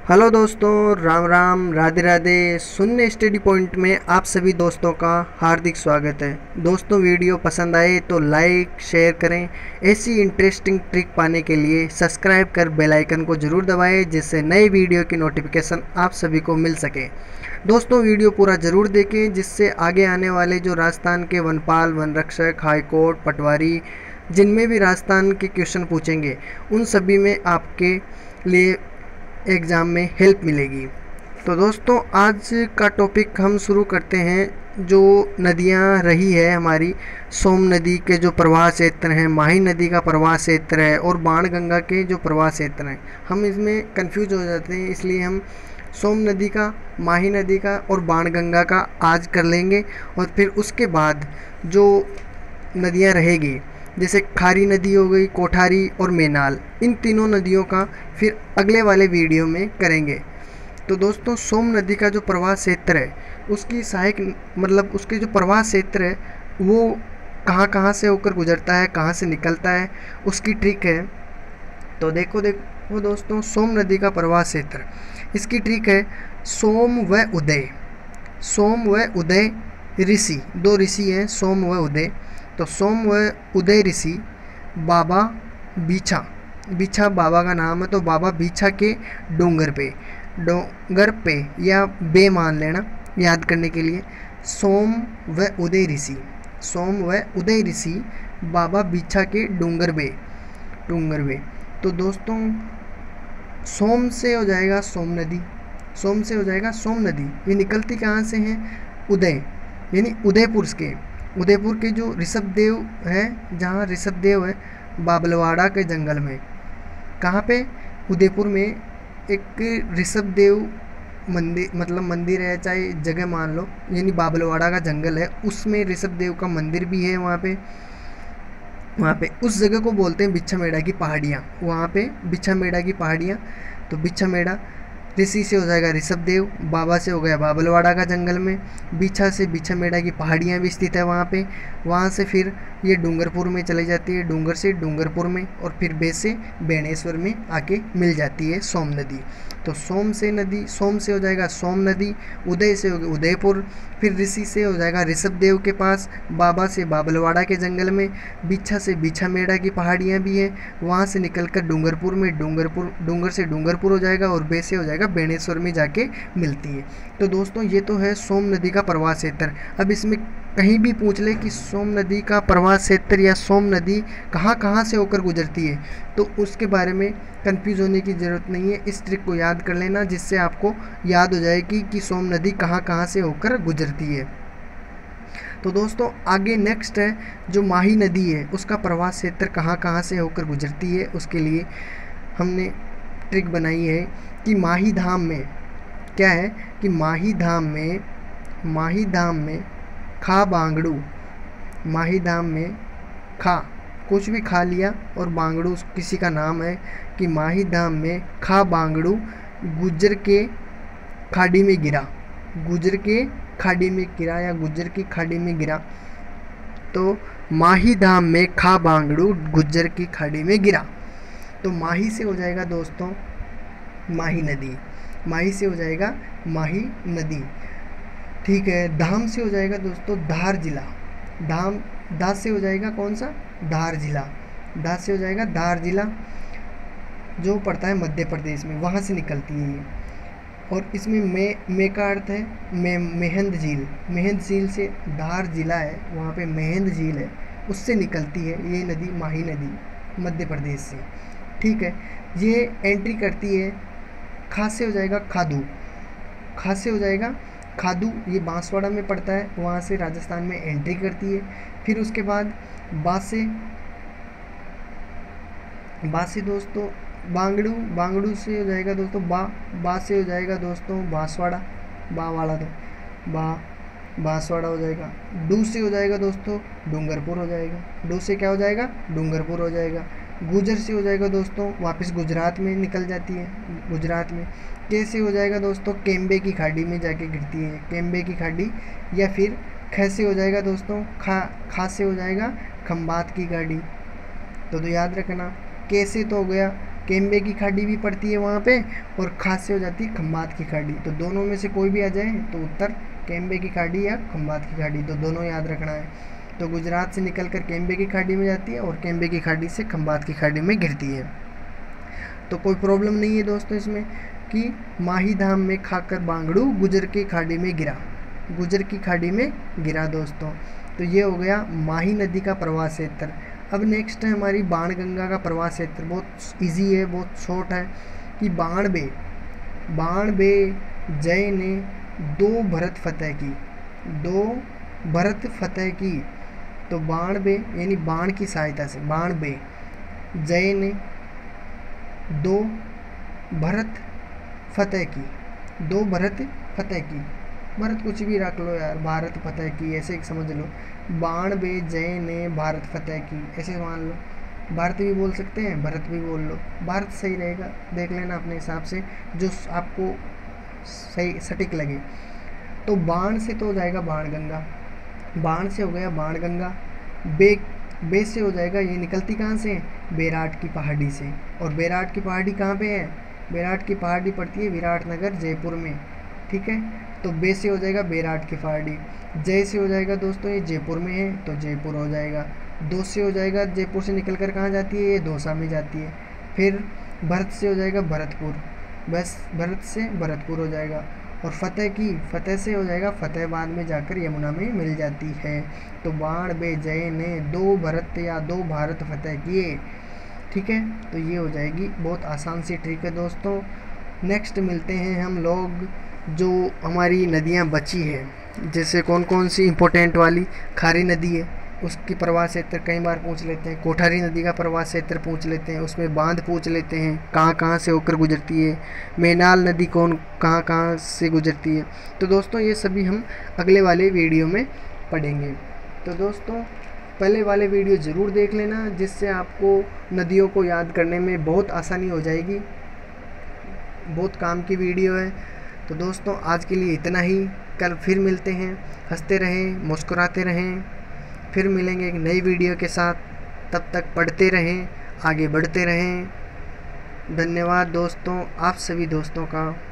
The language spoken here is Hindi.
हेलो दोस्तों, राम राम, राधे राधे। शून्य स्टडी पॉइंट में आप सभी दोस्तों का हार्दिक स्वागत है। दोस्तों, वीडियो पसंद आए तो लाइक शेयर करें। ऐसी इंटरेस्टिंग ट्रिक पाने के लिए सब्सक्राइब कर बेल आइकन को ज़रूर दबाएं, जिससे नए वीडियो की नोटिफिकेशन आप सभी को मिल सके। दोस्तों, वीडियो पूरा ज़रूर देखें, जिससे आगे आने वाले जो राजस्थान के वनपाल, वन रक्षक, हाई कोर्ट, पटवारी, जिनमें भी राजस्थान के क्वेश्चन पूछेंगे, उन सभी में आपके लिए एग्ज़ाम में हेल्प मिलेगी। तो दोस्तों, आज का टॉपिक हम शुरू करते हैं। जो नदियां रही है हमारी, सोम नदी के जो प्रवाह क्षेत्र हैं, माही नदी का प्रवाह क्षेत्र है और बाणगंगा के जो प्रवाह क्षेत्र हैं, हम इसमें कंफ्यूज हो जाते हैं। इसलिए हम सोम नदी का, माही नदी का और बाणगंगा का आज कर लेंगे, और फिर उसके बाद जो नदियां रहेगी, जैसे खारी नदी हो गई, कोठारी और मेनाल, इन तीनों नदियों का फिर अगले वाले वीडियो में करेंगे। तो दोस्तों, सोम नदी का जो प्रवाह क्षेत्र है, उसकी सहायक मतलब उसके जो प्रवाह क्षेत्र है वो कहाँ कहाँ से होकर गुजरता है, कहाँ से निकलता है, उसकी ट्रिक है। तो देखो दोस्तों, सोम नदी का प्रवाह क्षेत्र, इसकी ट्रिक है सोम व उदय। सोम व उदय ऋषि, दो ऋषि हैं, सोम व उदय। तो सोम व उदय ऋषि बाबा बीछा, बीछा बाबा का नाम है, तो बाबा बीछा के डोंगर पे या बे मान लेना याद करने के लिए। सोम व उदय ऋषि, सोम व उदय ऋषि बाबा बीछा के डोंगर पे। तो दोस्तों, सोम से हो जाएगा सोम नदी, सोम से हो जाएगा सोम नदी। ये निकलती कहाँ से है? उदय, यानी उदयपुर के जो ऋषभदेव है, जहाँ ऋषभदेव है बाबलवाड़ा के जंगल में। कहाँ पे? उदयपुर में एक ऋषभदेव मंदिर, मतलब मंदिर है, चाहे जगह मान लो, यानी बाबलवाड़ा का जंगल है, उसमें ऋषभदेव का मंदिर भी है। वहाँ पे उस जगह को बोलते हैं बिच्छामेड़ा की पहाड़ियाँ। वहाँ पे बिच्छामेड़ा की पहाड़ियाँ। तो बिच्छामेड़ा, ऋषि से हो जाएगा ऋषभदेव, बाबा से हो गया बाबलवाड़ा का जंगल में, बीछा से बिच्छामेड़ा की पहाड़ियाँ भी स्थित है वहाँ पे। वहाँ से फिर ये डूंगरपुर में चली जाती है, डूंगर से डूंगरपुर में, और फिर बे से बेणेश्वर में आके मिल जाती है सोम नदी। तो सोम से हो जाएगा सोम नदी, उदय से हो गया उदयपुर, फिर ऋषि से हो जाएगा ऋषभदेव के पास, बाबा से बाबलवाड़ा के जंगल में, बिच्छा से बिच्छामेड़ा की पहाड़ियाँ भी हैं, वहाँ से निकलकर डूंगरपुर में, डूंगर से डूंगरपुर हो जाएगा, और बे से हो जाएगा बेणेश्वर में जाके मिलती है। तो दोस्तों, ये तो है सोम नदी का प्रवाह क्षेत्र। अब इसमें कहीं भी पूछ ले कि सोम नदी का प्रवाह क्षेत्र या सोम नदी कहाँ कहाँ से होकर गुजरती है, तो उसके बारे में कंफ्यूज होने की ज़रूरत नहीं है। इस ट्रिक को याद कर लेना, जिससे आपको याद हो जाएगी कि सोम नदी कहाँ कहाँ से होकर गुजरती है। तो दोस्तों, आगे नेक्स्ट है जो माही नदी है, उसका प्रवाह क्षेत्र कहाँ कहाँ से होकर गुजरती है। उसके लिए हमने ट्रिक बनाई है कि माही धाम में क्या है कि माही धाम में खा बांगड़ू, माही धाम में खा, कुछ भी खा लिया, और बांगड़ू किसी का नाम है, कि माही धाम में खा बांगड़ू गुज्जर के खाड़ी में गिरा, गुज्जर के खाड़ी में गिरा या गुज्जर की खाड़ी में गिरा। तो माही धाम में खा बांगड़ू गुज्जर की खाड़ी में गिरा। तो माही से हो जाएगा दोस्तों माही नदी, माही से हो जाएगा माही नदी। ठीक है। धाम से हो जाएगा दोस्तों धार जिला, दा से हो जाएगा कौन सा? धार जिला। दा से हो जाएगा धार जिला, जो पड़ता है मध्य प्रदेश में, वहाँ से निकलती है ये। और इसमें मे का अर्थ है मेहंद झील, मेहंद झील से धार जिला है, वहाँ पे मेहंद झील है, उससे निकलती है ये नदी, माही नदी, मध्य प्रदेश से। ठीक है। ये एंट्री करती है, खा से हो जाएगा खादू, खा से हो जाएगा खादू, ये बांसवाड़ा में पड़ता है, वहाँ से राजस्थान में एंट्री करती है। फिर उसके बाद बा से दोस्तों बांगड़ू से हो जाएगा दोस्तों बा से हो जाएगा दोस्तों बांसवाड़ा, बांसवाड़ा हो जाएगा। डू से हो जाएगा दोस्तों डूंगरपुर हो जाएगा, डू से क्या हो जाएगा? डूंगरपुर हो जाएगा। गुजर से हो जाएगा दोस्तों वापस गुजरात में निकल जाती है, गुजरात में। के से हो जाएगा दोस्तों केम्बे की खाड़ी में जाके गिरती है, केम्बे की खाड़ी। या फिर ख से हो जाएगा दोस्तों खा से हो जाएगा खंबात की गाड़ी। तो याद रखना, के से तो हो गया केम्बे की खाड़ी भी पड़ती है वहाँ पे, और खास से हो जाती है खंबात की खाड़ी। तो दोनों में से कोई भी आ जाए तो उत्तर केम्बे की खाड़ी या खंबात की खाड़ी, तो दोनों याद रखना है। तो गुजरात से निकलकर केम्बे की खाड़ी में जाती है और केम्बे की खाड़ी से खंबात की खाड़ी में गिरती है। तो कोई प्रॉब्लम नहीं है दोस्तों इसमें कि माही धाम में खाकर बांगड़ू गुजर की खाड़ी में गिरा, गुजर की खाड़ी में गिरा दोस्तों। तो ये हो गया माही नदी का प्रवाह क्षेत्र। अब नेक्स्ट है हमारी बाणगंगा का प्रवाह क्षेत्र। बहुत इजी है, बहुत शॉर्ट है कि बाणबे जय ने 2 भरत फतेह की, 2 भरत फतेह की। तो बाणबे यानी बाण की सहायता से, बाणबे जय ने 2 भरत फतेह की, 2 भरत फतेह की। भरत कुछ भी रख लो यार, भारत फतेह की ऐसे समझ लो। बाणबे जय ने भारत फतेह की ऐसे मान लो। भारत भी बोल सकते हैं, भरत भी बोल लो, भारत सही रहेगा, देख लेना अपने हिसाब से जो आपको सही सटीक लगे। तो बाण से तो हो जाएगा बाणगंगा, बाण से हो गया बाणगंगा। बे से हो जाएगा, ये निकलती कहाँ से, बेराट की पहाड़ी से। और बेराट की पहाड़ी कहाँ पे है, बेराट की पहाड़ी पड़ती है विराटनगर जयपुर में, ठीक है। तो बे से हो जाएगा बेराट की पहाड़ी। जय से हो जाएगा दोस्तों ये जयपुर में है तो जयपुर हो जाएगा। 2 से हो जाएगा, जयपुर से निकल कर कहाँ जाती है, ये दौसा में जाती है। फिर भरत से हो जाएगा भरतपुर, बस भरत से भरतपुर हो जाएगा। और फतेह से हो जाएगा फतेहाबाद में जाकर यमुना में मिल जाती है। तो बाणबे जय ने 2 भरत या 2 भारत फतेह किए, ठीक है। तो ये हो जाएगी, बहुत आसान सी ट्रिक है दोस्तों। नेक्स्ट मिलते हैं हम लोग जो हमारी नदियाँ बची है, जैसे कौन कौन सी इम्पोर्टेंट वाली। खारी नदी है, उसकी प्रवाह क्षेत्र कई बार पूछ लेते हैं। कोठारी नदी का प्रवाह क्षेत्र पूछ लेते हैं, उसमें बांध पूछ लेते हैं कहाँ कहाँ से होकर गुजरती है। मेनाल नदी कहाँ कहाँ से गुजरती है। तो दोस्तों ये सभी हम अगले वाले वीडियो में पढ़ेंगे। तो दोस्तों पहले वाले वीडियो ज़रूर देख लेना, जिससे आपको नदियों को याद करने में बहुत आसानी हो जाएगी, बहुत काम की वीडियो है। तो दोस्तों आज के लिए इतना ही, कल फिर मिलते हैं। हंसते रहें, मुस्कुराते रहें, फिर मिलेंगे एक नई वीडियो के साथ। तब तक पढ़ते रहें, आगे बढ़ते रहें। धन्यवाद दोस्तों, आप सभी दोस्तों का।